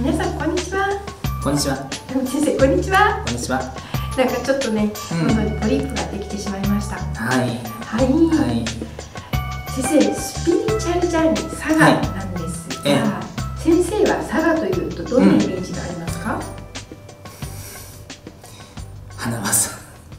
皆さんこんにちは。 こんにちは。 先生こんにちは。 こんにちは。 なんかちょっとね、喉にポリープができてしまいました。 はい。 はい。先生、スピリチュアルジャーニー佐賀なんですが、先生は佐賀というとどんなイメージがありますか？ 花正。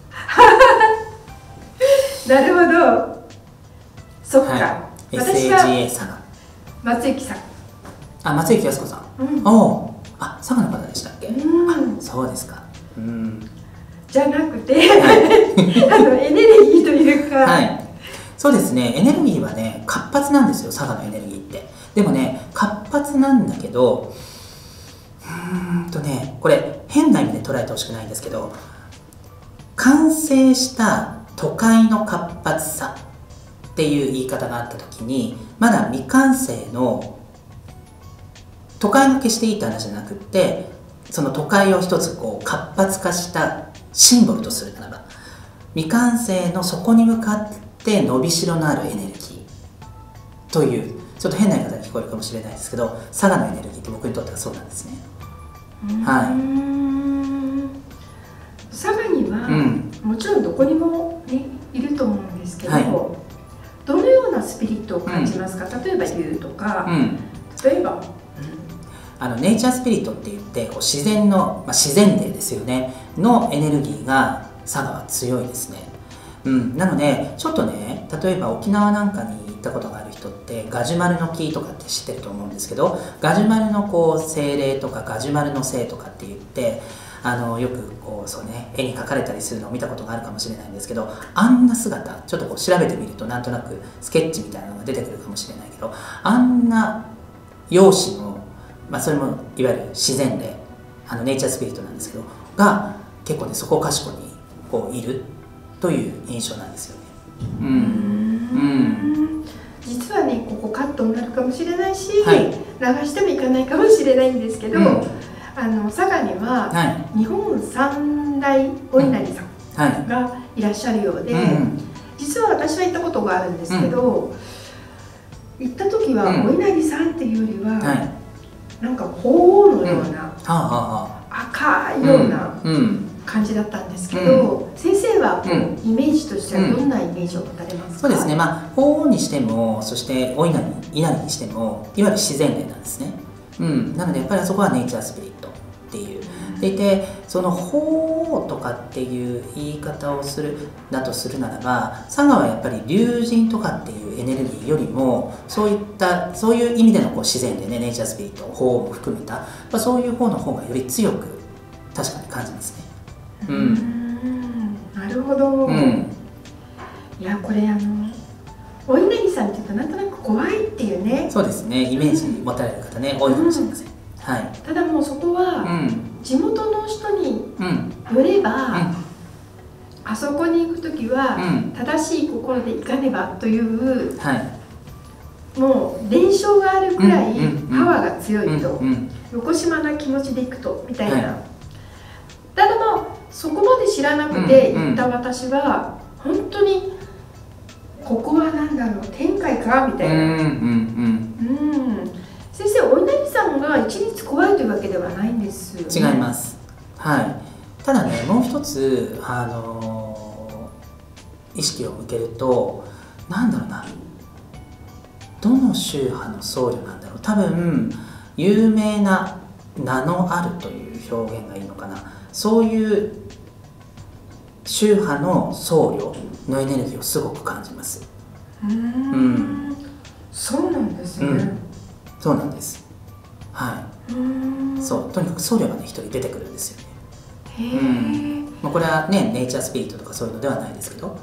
なるほど。そっか。私は SAGA 佐賀。 松雪さん。 あ、松雪靖子さん。おお。あ、佐賀の方でしたっけ？あ、そうですか。 じゃなくて、エネルギーというか。 はい。そうですね。エネルギーはね、活発なんですよ。佐賀のエネルギーって。でもね、活発なんだけど、これ変な意味で捉えてほしくないんですけど、完成した都会の活発さっていう言い方があった時に、まだ未完成の都会が決していいって話じゃなくって、その都会を一つこう活発化したシンボルとするならば、未完成の底に向かって伸びしろのあるエネルギーという、ちょっと変な言い方に聞こえるかもしれないですけど、佐賀のエネルギーって僕にとってはそうなんですね。はい。 佐賀には、もちろんどこにも、ね、いると思うんですけど、どのようなスピリットを感じますか？例えば竜とか、例えば、 ネイチャースピリットって言ってこう自然の、自然霊ですよねのエネルギーが佐賀は強いですね。なのでちょっとね、例えば沖縄なんかに行ったことがある人ってガジュマルの木とかって知ってると思うんですけど、ガジュマルのこう精霊とかガジュマルの精とかって言って、よくこうそうね、絵に描かれたりするのを見たことがあるかもしれないんですけど、あんな姿ちょっとこう調べてみるとなんとなくスケッチみたいなのが出てくるかもしれないけど、あんな容姿の、それもいわゆる自然霊、ネイチャースピリットなんですけどが結構ね、そこかしこにこういるという印象なんですよね。 実はね、ここカットになるかもしれないし、流してもいかないかもしれないんですけど、佐賀には日本三大お稲荷さんがいらっしゃるようで、実は私は行ったことがあるんですけど、行った時はお稲荷さんっていうよりは、なんか鳳凰のような赤いような感じだったんですけど、先生はイメージとしてはどんなイメージを持たれますか？ そうですね、鳳凰にしても、そしてお稲荷にしてもいわゆる自然霊なんですね。なのでやっぱりあそこはネイチャースピリットっていうでいて、その鳳凰とかっていう言い方をするだとするならば、佐賀はやっぱり龍神とかっていうエネルギーよりもそういう意味でのこう自然でね、ネイチャースピリット、鳳凰も含めた、そういう方の方がより強く確かに感じますね。 なるほど。いや、これお稲荷さんっていうとなんとなく怖いっていうね、 そうですね、イメージ持たれる方ね、多いかもしれません。 ただもうそこは地元の人によれば、あそこに行く時は正しい心で行かねばという、もう伝承があるくらいパワーが強いと、よこしまな気持ちで行くとみたいな。ただそこまで知らなくて行った私は本当にここは何だろう、天界かみたいな。先生、お稲荷さんが一律怖いというわけではないんですよね？ 違います。ただね、もう一つ意識を向けると、なんだろうな、どの宗派の僧侶なんだろう、多分有名な名のあるという表現がいいのかな、そういう宗派の僧侶のエネルギーをすごく感じます。 そうなんですね。 そうなんです。そう、とにかく僧侶がね、一人出てくるんですよね。これはね、ネイチャースピリットとかそういうのではないですけど、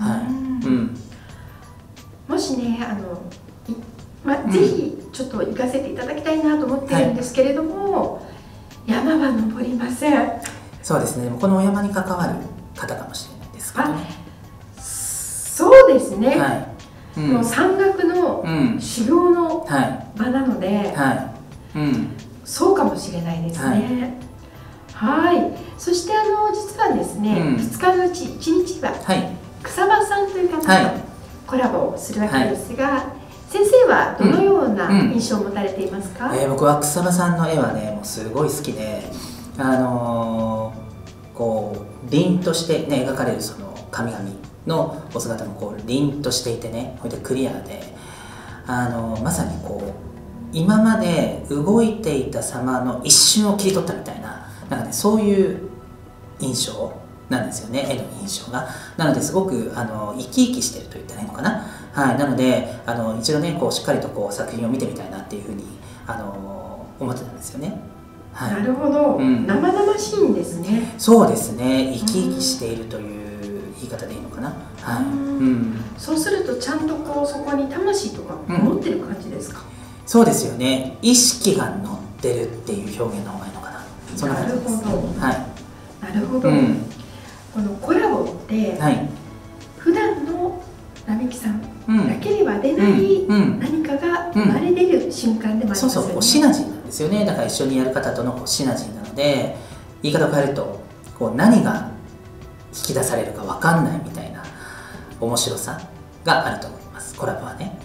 もしね、ぜひちょっと行かせていただきたいなと思ってるんですけれども、山は登りません。 そうですね、このお山に関わる方かもしれないですけどね。 そうですね。もう山岳の修行の場なので、そうかもしれないですね。そして実はですね、2日のうち1日は草場さんという方とコラボをするわけですが、先先生はどのような印象を持たれていますか？ 僕は草間さんの絵はねもうすごい好きで、こう凛としてね描かれるその神々のお姿もこう凛としていてね、こうやってクリアで、まさにこう今まで動いていた様の一瞬を切り取ったみたいな、なんかねそういう印象なんですよね、絵の印象が。なのですごく生き生きしてると言ったらいいのかな。はい、なので一度ねこうしっかりとこう作品を見てみたいなっていうふうに思ってたんですよね。はい、 なるほど、生々しいんですね。 そうですね、生き生きしているという言い方でいいのかな。はい、 そうするとちゃんとこうそこに魂とか持ってる感じですか？ そうですよね、意識が乗ってるっていう表現の方がいいのかな。そんな感じです。 なるほど、 はい、 なるほど、このコラボって、はい、普段の並木さんだけでは出ない何かが生まれ出る瞬間でもありますよね。 そうそう、シナジーなんですよね。だから一緒にやる方とのシナジーなので、言い方を変えるとこう何が引き出されるか分かんないみたいな面白さがあると思います、コラボはね。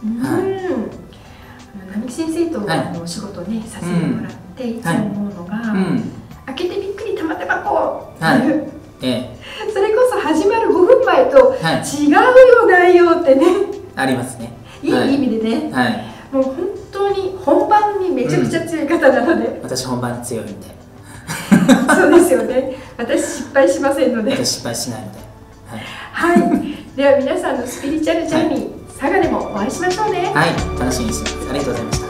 並木先生とお仕事ね、させてもらっていつも思うのが、開けてびっくり玉手箱っていう、それこそ始まる5分前と違うよ内容ってね、 ありますね。 いい意味でね、もう本当に本番にめちゃくちゃ強い方なので、 私本番に強いんでそうですよね、私失敗しませんので、 私失敗しないので、 はい、では皆さんのスピリチュアルジャーニー、佐賀でもお会いしましょうね。 はい、楽しみにしてます。ありがとうございました。